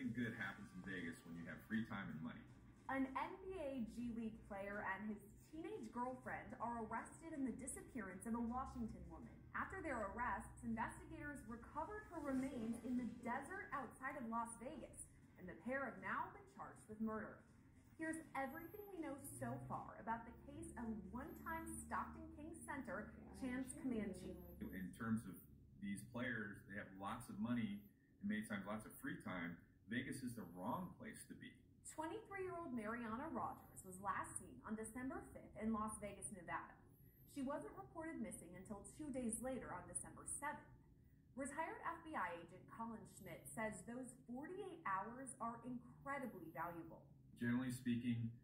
Everything good happens in Vegas when you have free time and money. An NBA G League player and his teenage girlfriend are arrested in the disappearance of a Washington woman. After their arrests, investigators recovered her remains in the desert outside of Las Vegas, and the pair have now been charged with murder. Here's everything we know so far about the case of one-time Stockton Kings center, Chance Comanche. In terms of these players, they have lots of money and many times lots of free time. Vegas is the wrong place to be. 23-year-old Mariana Rogers was last seen on December 5th in Las Vegas, Nevada. She wasn't reported missing until 2 days later on December 7th. Retired FBI agent Colin Schmidt says those 48 hours are incredibly valuable. Generally speaking,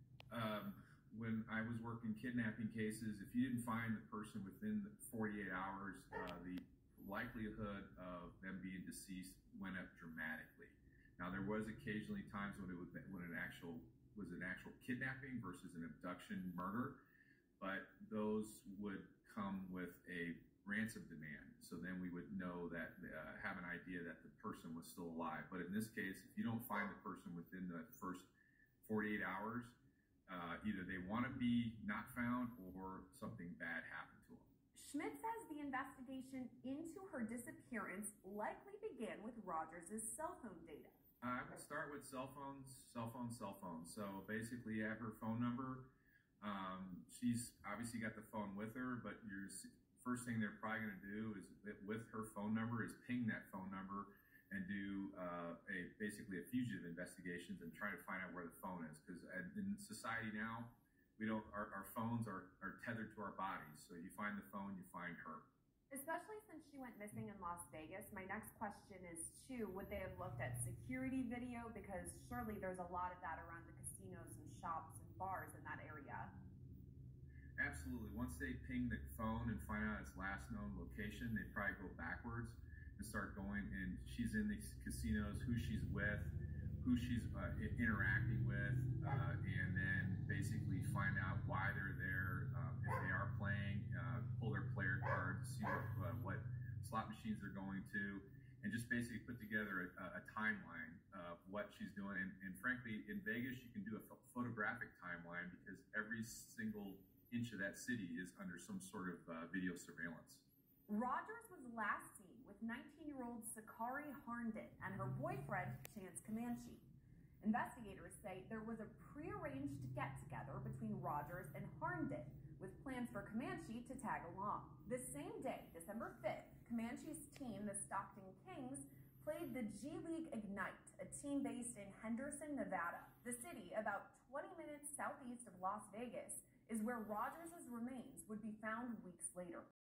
when I was working kidnapping cases, if you didn't find the person within the 48 hours, the likelihood of them being deceased went up dramatically. Now, there was occasionally times when it was an actual kidnapping versus an abduction murder, but those would come with a ransom demand. So then we would know that, have an idea that the person was still alive. But in this case, if you don't find the person within the first 48 hours, either they want to be not found or something bad happened to them. Schmidt says the investigation into her disappearance likely began with Rogers' cell phone data. I would start with cell phones. So basically you have her phone number. She's obviously got the phone with her, but first thing they're probably going to do is, with her phone number, is ping that phone number and do basically a fugitive investigations and try to find out where the phone is. Because in society now, our phones are tethered to our bodies. So you find the phone, you find her. Especially since she went missing in Las Vegas, my next question is, would they have looked at security video? Because surely there's a lot of that around the casinos and shops and bars in that area. Absolutely. Once they ping the phone and find out its last known location, they'd probably go backwards and start going, and she's in these casinos, who she's with, who she's interacting with, and then basically find out why they're there, if they are playing, pull their player card to see what slot machines they're going to, and just basically put together a timeline of what she's doing. And frankly, in Vegas, you can do a photographic timeline because every single inch of that city is under some sort of video surveillance. Rogers was last seen with 19-year-old Sakari Harnden and her boyfriend, Chance Comanche. Investigators say there was a prearranged get-together between Rogers and Harnden, with plans for Comanche to tag along. The same day, December 5th, Comanche's team, the Stockton Kings, played the G League Ignite, a team based in Henderson, Nevada. The city, about 20 minutes southeast of Las Vegas, is where Rogers' remains would be found weeks later.